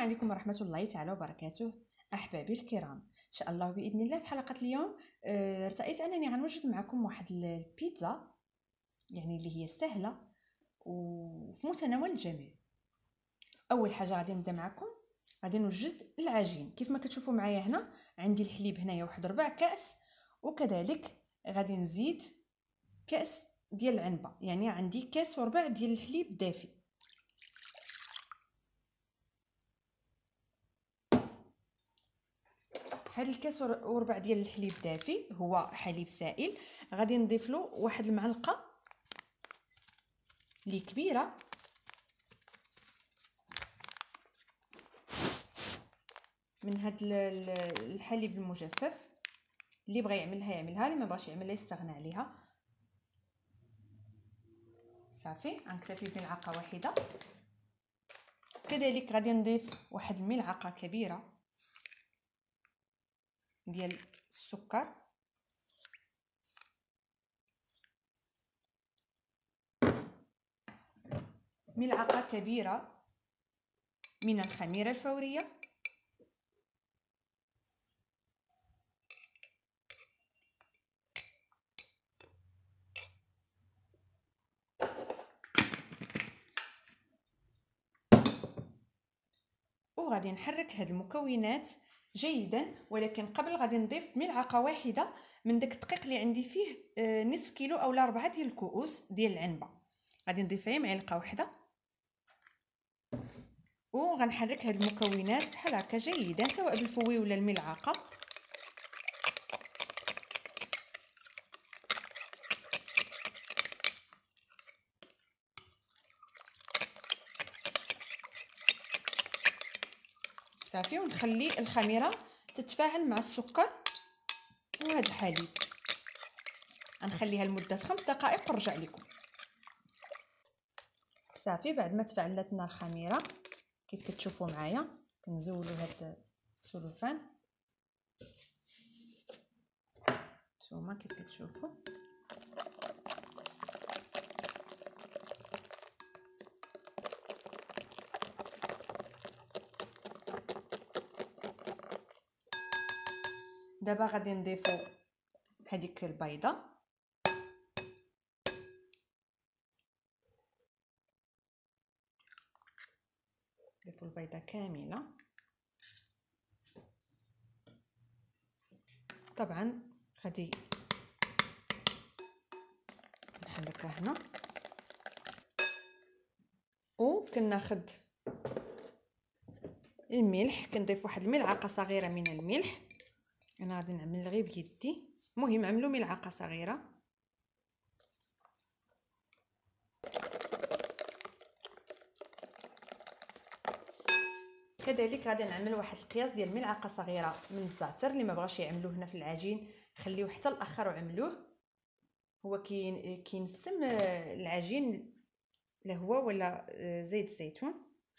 عليكم ورحمة الله تعالى وبركاته. أحبابي الكرام، إن شاء الله بإذن الله في حلقة اليوم ارتأيت أنني غنوجد معكم واحد البيتزا، يعني اللي هي سهلة وفي متناول الجميع. أول حاجة غادي نبدا معكم، غادي نوجد العجين. كيف ما كتشوفوا معايا هنا عندي الحليب هنايا واحد 4 كأس، وكذلك غادي نزيد كأس ديال العنبة، يعني عندي كاس وربع ديال الحليب دافي. هاد الكاس وربع ديال الحليب دافي هو حليب سائل. غادي نضيف له واحد المعلقه لي كبيره من هاد الحليب المجفف. اللي بغى يعملها، اللي ما بغاش يعملها يستغنى عليها. صافي، غنكتفي بملعقه واحده. كذلك غادي نضيف واحد الملعقه كبيره ديال السكر، ملعقه كبيره من الخميره الفوريه، وغادي نحرك هاد المكونات جيدا. ولكن قبل غادي نضيف ملعقه واحده من داك الدقيق اللي عندي فيه نصف كيلو اولا 4 ديال الكؤوس ديال العنبه. غادي نضيف غير معلقه واحده، وغنحرك هاد المكونات بحال هكا جيدا سواء بالفوي ولا الملعقه. صافي، ونخلي الخميره تتفاعل مع السكر وهذا الحليب. غنخليها لمده 5 دقائق ونرجع لكم. صافي، بعد ما تفاعلت لنا الخميره كيف كتشوفوا معايا كنزولوا هذا السلوفان. نتوما كيف كتشوفوا دابا غادي نضيفوا هذيك البيضه. نضيفوا البيضه كامله. طبعا غادي نحركها هنا، وكناخد الملح. كنضيف واحد الملعقه صغيره من الملح. انا غادي نعمل غير بيدي، المهم عملوا ملعقه صغيره. كذلك غادي نعمل واحد القياس ديال ملعقه صغيره من الزعتر. اللي ما بغاش يعملوه هنا في العجين خليوه حتى الاخر وعملوه. هو كينسم العجين لهو ولا زيت الزيتون.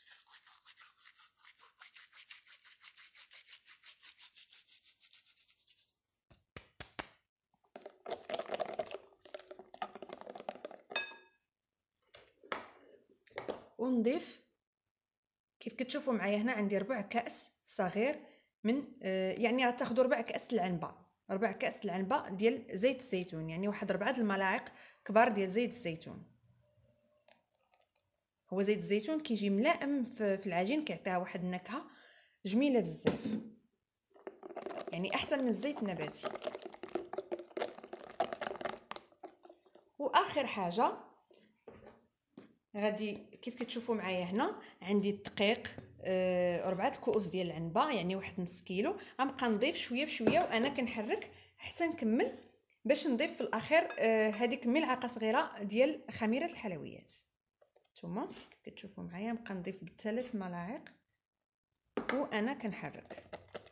ونضيف كيف كتشوفوا معايا هنا عندي 4 كأس صغير من يعني غتاخذوا 4 كأس العنبه، 4 كأس العنبه ديال زيت الزيتون، يعني واحد 4 الملاعق كبار ديال زيت الزيتون. هو زيت الزيتون كيجي ملائم في العجين، كيعطيها واحد النكهه جميله بزاف، يعني احسن من الزيت النباتي. واخر حاجه غادي كيف كتشوفوا معايا هنا عندي الدقيق 4 الكؤوس ديال العنبه، يعني واحد نص كيلو. غنبقى نضيف شويه بشويه وانا كنحرك حتى نكمل، باش نضيف في الاخير هذيك ملعقه صغيره ديال خميره الحلويات. نتوما كتشوفوا معايا نبقى نضيف ب3 ملاعق وانا كنحرك.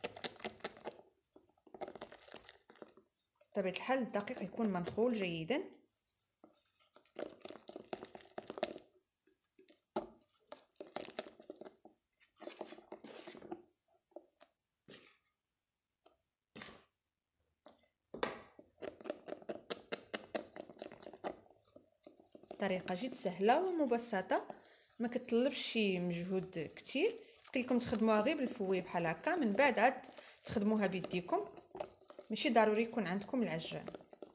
بطبيعه الحال الدقيق يكون منخول جيدا. طريقه جد سهله ومبسطه، ما كتطلبش شي مجهود كتير، يمكن لكم تخدموها غير بالفوي بحال هكا، من بعد عاد تخدموها بيديكم، ماشي ضروري يكون عندكم العجان.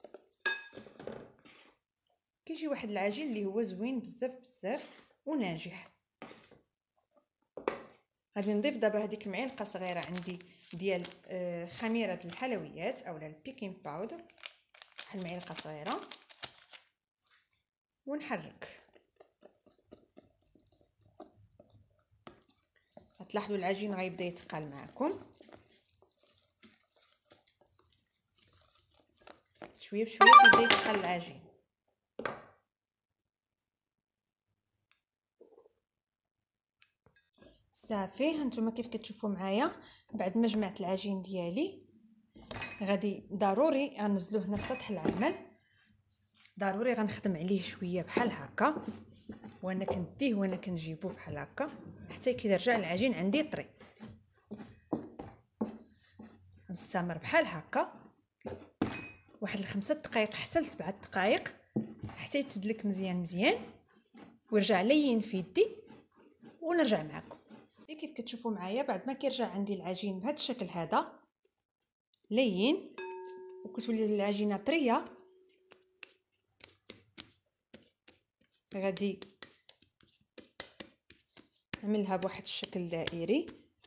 كيجي واحد العجين اللي هو زوين بزاف بزاف وناجح. غادي نضيف دابا هذيك المعلقه صغيره عندي ديال خميره الحلويات اولا البيكين باودر، واحد المعلقه صغيره، ونحرك. غتلاحظوا العجين غيبدا يتقال معكم شويه بشويه، كيبدا يتقال العجين. صافي هانتوما كيف كتشوفوا معايا، بعد ما جمعت العجين ديالي غادي ضروري غنزلوه هنا في سطح العمل، ضروري غنخدم عليه شويه بحال هكا، وانا كنديه وانا كنجيبوه بحال هكا حتى كيرجع العجين عندي طري. نستمر بحال هكا واحد 5 دقائق حتى ل7 دقائق حتى يتدلك مزيان مزيان ويرجع لين في يدي، ونرجع معكم. كيف كتشوفوا معايا بعد ما كيرجع عندي العجين بهذا الشكل هذا لين، وكتولي العجينه طريه، غادي نعملها بواحد الشكل دائري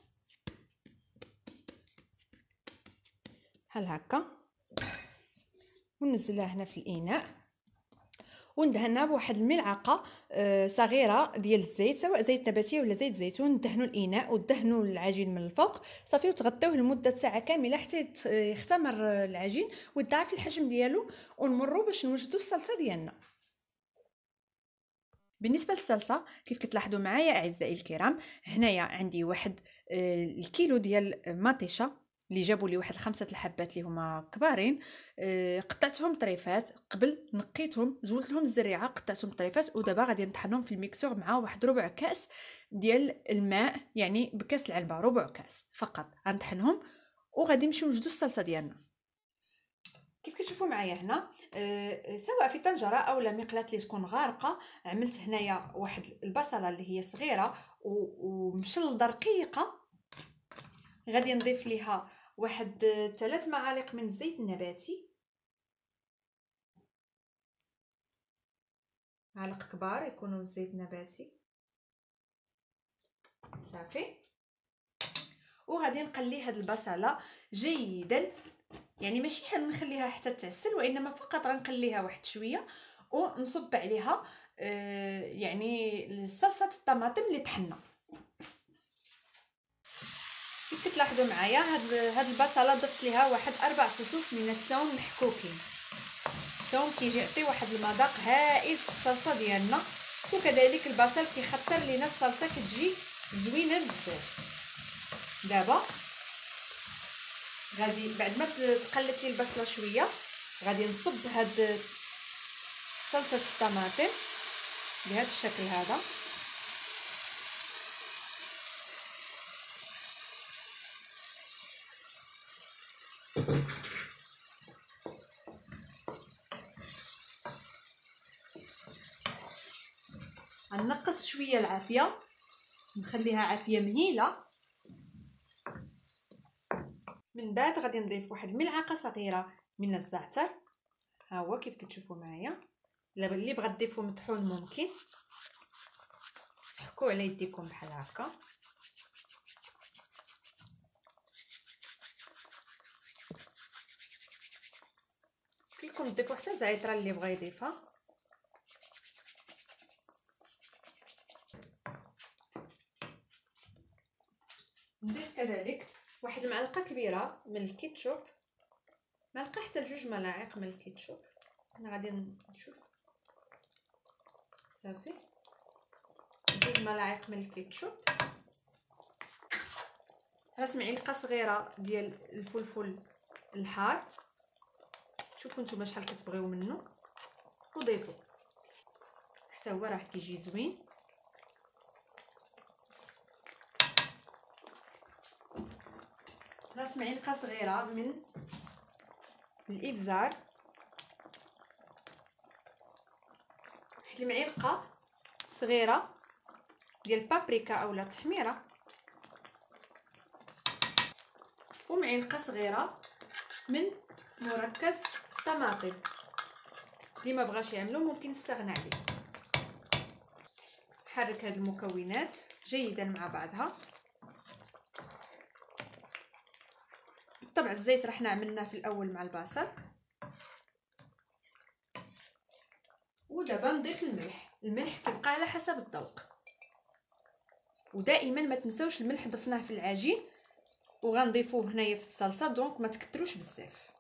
بحال هكا، وننزلها هنا في الاناء، وندهنها بواحد الملعقه صغيره ديال الزيت، سواء زيت نباتي ولا زيت زيتون. ندهنوا الاناء ودهنوا العجين من الفوق صافي، وتغطيوه لمده ساعه كامله حتى يختمر العجين ويضاعف الحجم ديالو، ونمروا باش نوجدوا الصلصه ديالنا. بالنسبه للصلصه كيف كتلاحظوا معايا اعزائي الكرام، هنايا عندي واحد الكيلو ديال مطيشه اللي جابوا لي واحد 5 الحبات اللي هما كبارين، قطعتهم طريفات، قبل نقيتهم زولت لهم الزريعه، قطعتهم طريفات، ودابا غادي نطحنهم في الميكسور مع واحد ربع كاس ديال الماء، يعني بكاس العلبه ربع كاس فقط غنطحنهم، وغادي نمشيو نوجدوا الصلصه ديالنا. كيف كتشوفوا معايا هنا سواء في طنجره اولا مقلاة اللي تكون غارقه، عملت هنايا واحد البصله اللي هي صغيره ومشلضه رقيقه، غادي نضيف ليها واحد 3 معالق من الزيت النباتي، معلق كبار يكونوا زيت نباتي صافي. وغادي نقلي هاد البصله جيدا، يعني ماشي حنخليها حتى تعسل، وانما فقط غنقليها واحد شويه ونصب عليها يعني صلصه الطماطم اللي طحنا. كيف كتلاحظوا معايا هاد البصله ضفت ليها واحد 4 فصوص من الثوم محكوكين. الثوم كيجي يعطي واحد المذاق هائل في الصلصه ديالنا، وكذلك البصل كيخطر لينا الصلصه كتجي زوينه بزاف. دابا غادي بعد ما تقلت لي البصله شويه غادي نصب هاد صلصه الطماطم بهذا الشكل هذا، غنقص شويه العافيه، نخليها عافيه مهيله. من بعد غادي نضيف واحد الملعقه صغيره من الزعتر، ها هو كيف كتشوفوا معايا. اللي بغا تضيفوا مطحون ممكن تحكوا على يديكم بحال هكا. كلكم تضيفوا حتى الزعتره اللي بغا يضيفها. نضيف كذلك واحد المعلقه كبيره من الكيتشوب، معلقه حتى ل2 ملاعق من الكيتشوب. انا غادي نشوف صافي 2 ملاعق من الكيتشوب، راس معلقه صغيره ديال الفلفل الحار، شوفوا نتوما شحال كتبغيو منه وضيفوا حتى هو راه كيجي زوين. راس معلقه صغيره من الابزار، واحد المعلقه صغيره ديال البابريكا اولا التحميره، ومعلقه صغيره من مركز طماطم. اللي ما بغاش يعملو ممكن يستغنى عليه. حرك هاد المكونات جيدا مع بعضها. بالطبع الزيت رحنا عملناه في الاول مع البصل. ودابا نضيف الملح كيبقى على حسب الذوق، ودائما ما تنساوش الملح ضفناه في العجين وغنضيفوه هنايا في الصلصه، دونك ما تكتروش بزاف.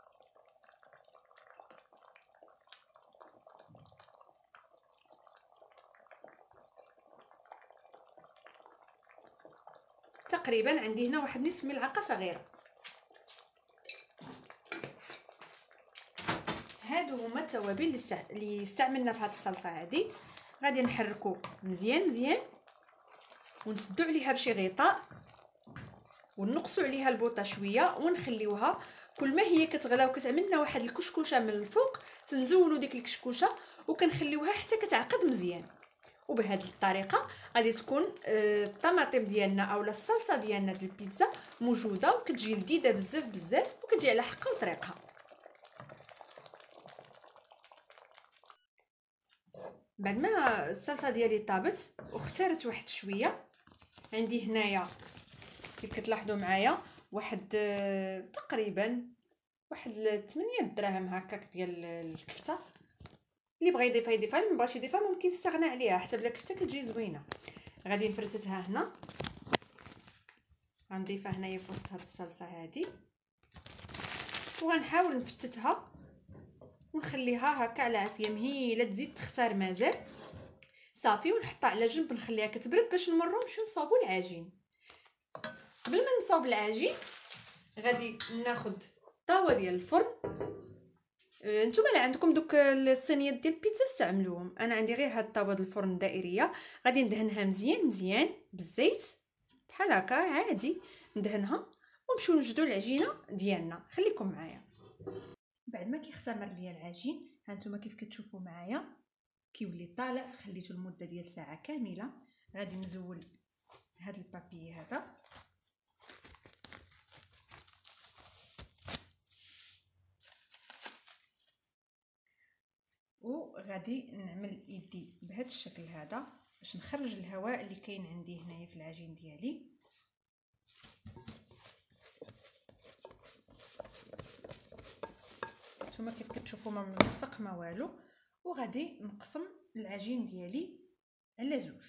تقريبا عندي هنا واحد نصف ملعقه صغيره. هادو هما التوابل اللي استعملنا في هذه الصلصه هذه. غادي نحركو مزيان مزيان ونسدو عليها بشي غطاء ونقصوا عليها البوطه شويه ونخليوها. كل ما هي كتغلى وكتعمل لنا واحد الكشكوشه من الفوق تنزولوا ديك الكشكوشه وكنخليوها حتى كتعقد مزيان. وبهذه الطريقه غادي تكون الطماطم ديالنا اولا الصلصه ديالنا ديال البيتزا موجوده وكتجي لذيذه بزاف بزاف وكتجي على حقها وطريقها. بعد ما الصلصه ديالي طابت واختارت واحد شويه، عندي هنايا كيف كتلاحظوا معايا واحد تقريبا واحد 8 دراهم هكاك ديال الكفته. اللي بغى يضيفها يضيفها، اللي مبغاش يضيفها ممكن يستغنى عليها حتى بلا كفته كتجي زوينه. غادي نفرزتها هنا، غنضيفها هنايا في وسط هاد الصلصه هادي وغنحاول نفتتها ونخليها هكا على عافيه مهيله. تزيد تختار مازال صافي ونحطها على جنب نخليها كتبرد باش نمروا نمشيو نصاوبوا العجين. قبل ما نصاوب العجين غادي ناخذ طاوه ديال الفرن. نتوما اللي عندكم دوك الصينيات ديال البيتزا استعملوهم، انا عندي غير هاد الطاوه ديال الفرن الدائريه. غادي ندهنها مزيان مزيان بالزيت بحال هكا عادي، ندهنها ونمشيو نوجدوا العجينه ديالنا. خليكم معايا. بعد ما كيختمر ليا العجين هانتوما كيف كتشوفوا معايا كيولي طالع، خليته لمده ديال ساعه كامله. غادي نزول هاد البابي هذا وغادي نعمل يدي بهذا الشكل هذا باش نخرج الهواء اللي كاين عندي هنايا في العجين ديالي. نتوما كيف كتشوفوا ما ملصق ما والو. وغادي نقسم العجين ديالي على زوج.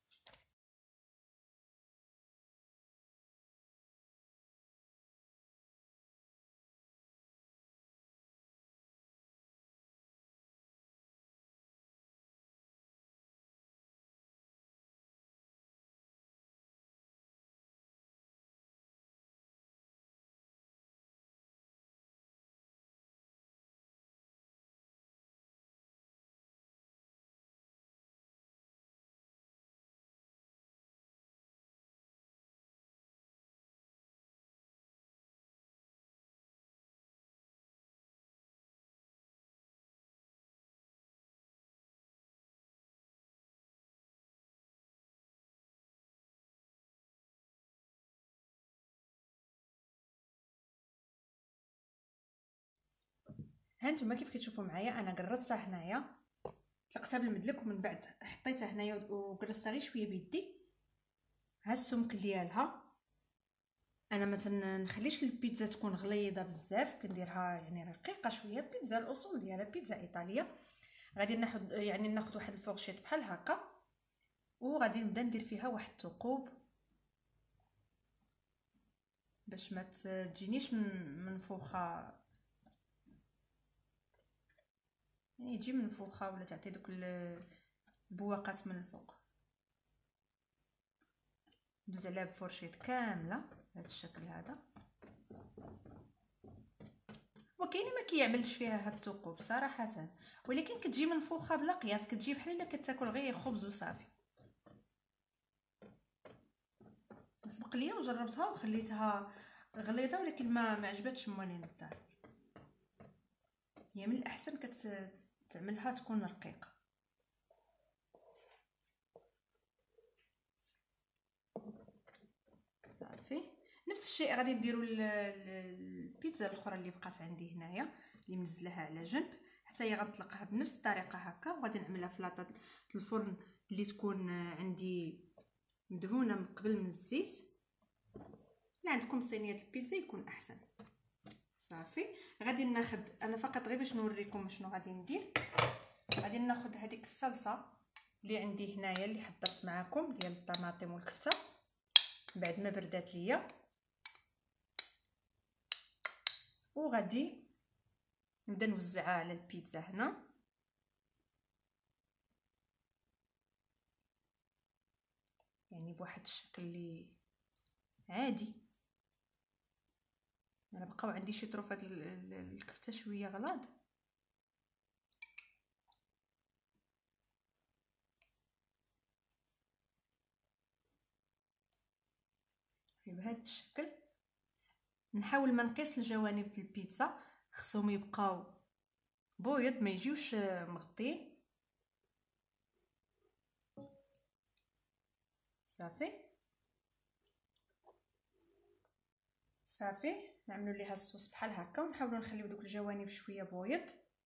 هانتوما كيف كتشوفوا معايا انا قرصتها هنايا، طلقتها بالمدلك ومن بعد حطيتها هنايا وقرصتها غير شويه بيدي. ها السمك ديالها. انا ما نخليش البيتزا تكون غليظه بزاف، كنديرها يعني رقيقه شويه. بيتزا الاصول ديالها بيتزا ايطاليه. غادي ناخذ واحد الفورشيط بحال هكا وغادي نبدا ندير فيها واحد الثقوب باش ما تجينيش منفوخه، يعني تجي منفوخه ولا تعطي دوك البواقات من الفوق. ندوز عليها بفورشيط كامله بهذا الشكل هذا. وكاين ما كيعملش فيها هاد الثقوب صراحه، ولكن كتجي منفوخه بلا قياس، كتجي بحال الا كتاكل غير خبز وصافي. سبق ليا وجربتها وخليتها غليظه ولكن ما عجبتش موالين الدار. هي من الاحسن تعملها تكون رقيقه. صافي نفس الشيء غادي نديروا البيتزا الاخرى اللي بقات عندي هنايا اللي منزلها على جنب، حتى هي غنطلقها بنفس الطريقه هكا، وغادي نعملها في لاطه الفرن اللي تكون عندي مدهونه من قبل من الزيت. اللي عندكم صينيه البيتزا يكون احسن. صافي غادي ناخذ انا فقط غير باش نوريكم شنو غادي ندير. غادي ناخذ هذيك الصلصه اللي عندي هنايا اللي حضرت معاكم ديال الطماطم والكفته بعد ما بردات ليا، وغادي نبدا نوزعها على البيتزا هنا. يعني بواحد الشكل اللي عادي. انا بقاو عندي شي طروف هاد الكفته شويه غلاظ، بهذا الشكل. نحاول ما نقيس الجوانب ديال البيتزا، خصهم يبقاو بويض ما يجيوش مغطين. صافي صافي نعملوا ليها الصوص بحال هكا، ونحاولوا نخليو دوك الجوانب شويه بويض،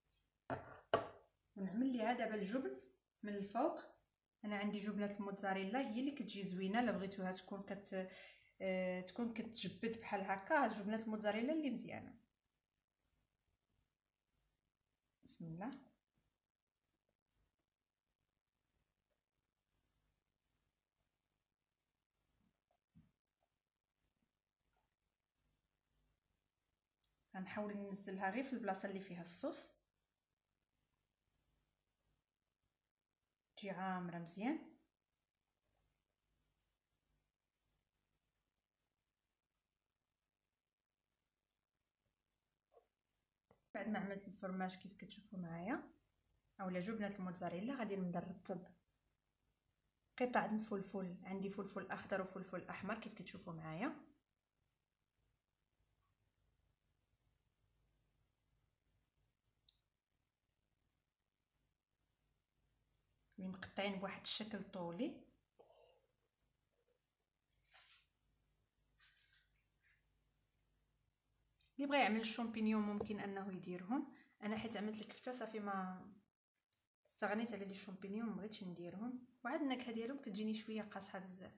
ونعمل ليها دابا الجبن من الفوق. انا عندي جبنه الموتزاريلا هي اللي كتجي زوينه، الا بغيتوها تكون كتجبد بحال هكا، جبنه الموتزاريلا اللي مزيانه. بسم الله. غنحاول ننزلها غير في البلاصه اللي فيها الصوص، تجي عامره مزيان. بعد ما عملت الفرماج كيف كتشوفوا معايا اولا جبنه الموتزاريلا، غادي نبدا نرتب قطع الفلفل. عندي فلفل اخضر وفلفل احمر كيف كتشوفوا معايا. مقطعين بواحد الشكل طولي. اللي بغى يعمل الشامبينيون ممكن انه يديرهم. انا حيت عملت الكفته صافي ما استغنيت على لي شامبينيون، ما بغيتش نديرهم، وعاد النكهه ديالهم كتجيني شويه قاصحه بزاف.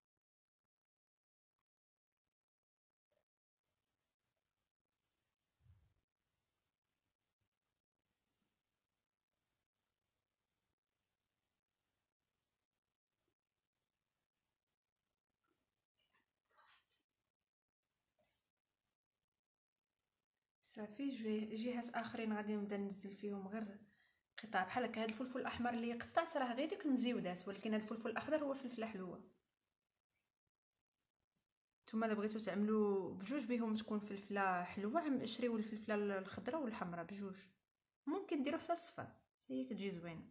صافي جهات اخرين غادي نبدا ننزل فيهم غير قطع بحال هكا. هذا الفلفل الاحمر اللي قطعت راه غير ديك المزيودات، ولكن هذا الفلفل الاخضر هو فلفله حلوه. نتوما الا بغيتو تعملوا بجوج بهم تكون فلفله حلوه، شريو الفلفله الخضراء والحمراء بجوج، ممكن ديروا حتى الصفر حتى هي كتجي زوينه.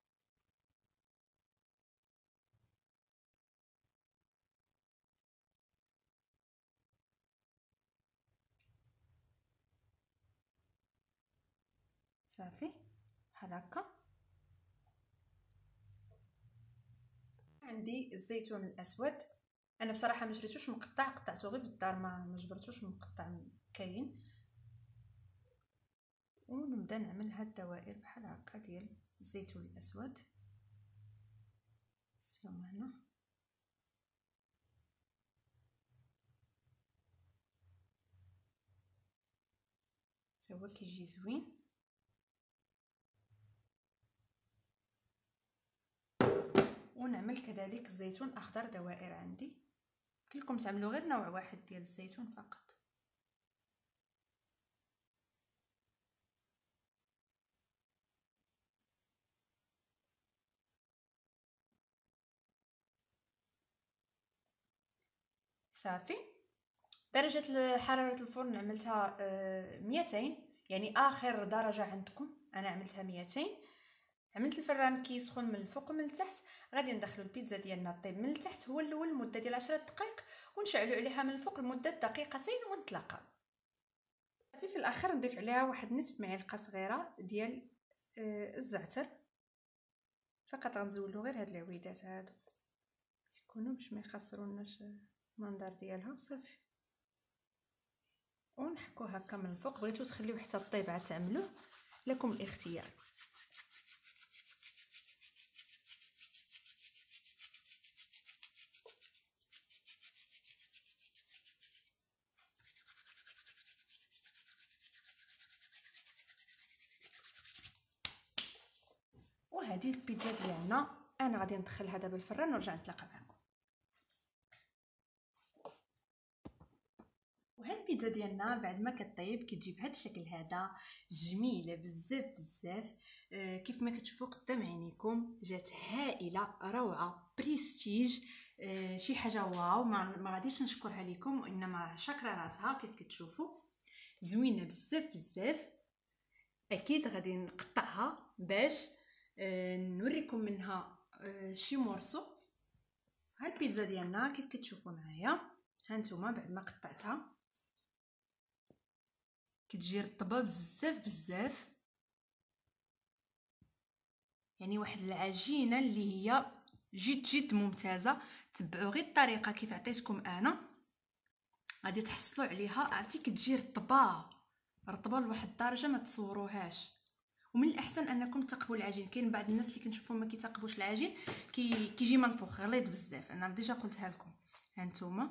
صافي بحال هكا. عندي الزيتون الاسود، انا بصراحه ما شريتوش مقطع، قطعته غير في الدار، ما جبرتوش مقطع كاين. ونبدا نعمل هاد الدوائر بحال هكا ديال الزيتون الاسود. سيوم هنا حتى هو كيجي زوين. ونعمل كذلك الزيتون اخضر دوائر عندي. كلكم تعملوا غير نوع واحد ديال الزيتون فقط. صافي درجه حراره الفرن عملتها 200، يعني اخر درجه عندكم. انا عملتها 200. عملت الفران كيسخن من الفوق ومن التحت. غادي ندخلوا البيتزا ديالنا طيب من التحت هو الاول مده ديال 10 دقائق، ونشعلوا عليها من الفوق لمده دقيقتين ونطلقها. في الاخر نضيف عليها واحد نصف معلقه صغيره ديال الزعتر فقط. غنزولوا غير هاد العويدات هادو تكونوا باش ما يخسروناش المنظر ديالها وصافي. ونحكو هكا من الفوق. بغيتو تخليوه حتى طيب عاد تعملوه، لكم الاختيار. وهذه البيتزا ديالنا انا غادي ندخلها دابا الفران ونرجع نتلاقى معكم. وهاد البيتزا ديالنا بعد ما كطيب كتجي بهذا الشكل هذا، جميله بزاف بزاف. كيف ما كتشوفوا قدام عينيكم جات هائله، روعه، بريستيج، شي حاجه واو. ما غاديش نشكرها لكم، انما شاكره راسها. كيف كتشوفوا زوينه بزاف بزاف. اكيد غادي نقطعها باش نوريكم منها شي مورسو. ها البيتزا ديالنا كيف كتشوفوا معايا، هانتوما بعد ما قطعتها كتجي رطبه بزاف بزاف، يعني واحد العجينه اللي هي جد ممتازه. تبعوا غير الطريقه كيف عطيتكم انا غادي تحصلوا عليها. عرفتي كتجي رطبه لواحد الدرجه ما تصوروهاش. ومن الاحسن انكم تقبوا العجين. كاين بعض الناس اللي كنشوفهم ما كيتقبوش العجين، كيجي منفوخ غليظ بزاف. انا ديجا قلتها لكم. هانتوما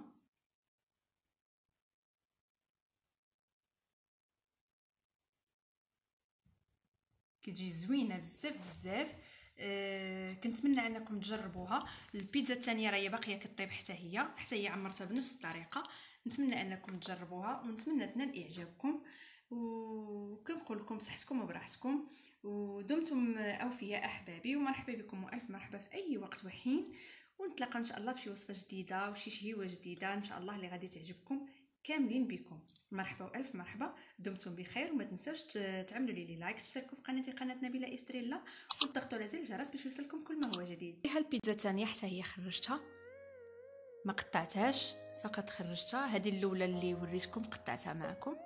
كتجي زوينه بزاف بزاف. كنتمنى انكم تجربوها. البيتزا الثانيه راهي باقيه كطيب حتى هي عمرتها بنفس الطريقه. نتمنى انكم تجربوها ونتمنى تنال اعجابكم. وكنقول لكم صحتكم وبراحتكم، ودمتم اوفياء احبابي، ومرحبا بكم والف مرحبا في اي وقت وحين. ونتلاقى ان شاء الله في شي وصفه جديده وشي شهيوه جديده ان شاء الله اللي غادي تعجبكم كاملين بكم. مرحبا والف مرحبا، دمتم بخير. وما تنساوش تعملوا لي لايك، تشتركوا في قناتي قناه نبيله استريلا، وتضغطوا على زر الجرس باش يوصلكم كل ما هو جديد. ها البيتزا الثانيه حتى هي خرجتها، ما قطعتهاش، فقط خرجتها. هذه الاولى اللي وريتكم قطعتها معكم.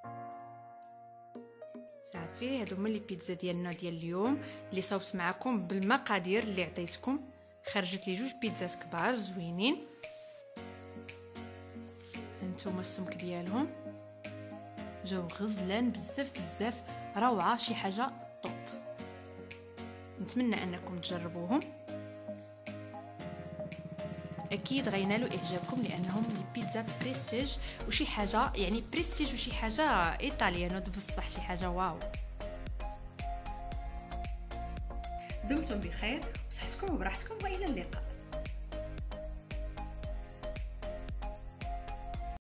صافي، هادو هما لي بيتزا ديالنا ديال اليوم اللي صوبت معكم بالمقادير اللي عطيتكم. خرجت لي جوج بيتزات كبار زوينين. هانتوما السمك ديالهم جاو غزلان بزاف بزاف، روعه، شي حاجه طوب. نتمنى انكم تجربوهم، اكيد غينالوا اعجابكم لانهم البيتزا بريستيج وشي حاجه، يعني بريستيج وشي حاجه ايطاليانو بصح، شي حاجه واو. دمتم بخير وصحتكم وبراحتكم، والى اللقاء.